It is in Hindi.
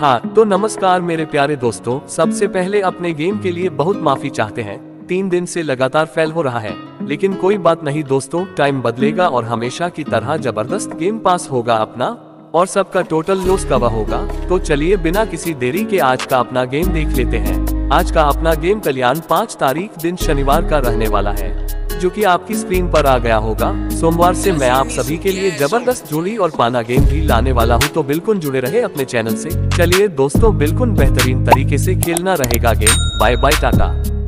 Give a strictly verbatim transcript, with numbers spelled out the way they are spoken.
हाँ तो नमस्कार मेरे प्यारे दोस्तों, सबसे पहले अपने गेम के लिए बहुत माफी चाहते हैं। तीन दिन से लगातार फेल हो रहा है, लेकिन कोई बात नहीं दोस्तों, टाइम बदलेगा और हमेशा की तरह जबरदस्त गेम पास होगा अपना और सबका टोटल लॉस कवर होगा। तो चलिए बिना किसी देरी के आज का अपना गेम देख लेते हैं। आज का अपना गेम कल्याण पाँच तारीख दिन शनिवार का रहने वाला है, जो कि आपकी स्क्रीन पर आ गया होगा। सोमवार से मैं आप सभी के लिए जबरदस्त जोड़ी और पाना गेम भी लाने वाला हूं, तो बिल्कुल जुड़े रहे अपने चैनल से। चलिए दोस्तों, बिल्कुल बेहतरीन तरीके से खेलना रहेगा गेम। Bye bye, Tata.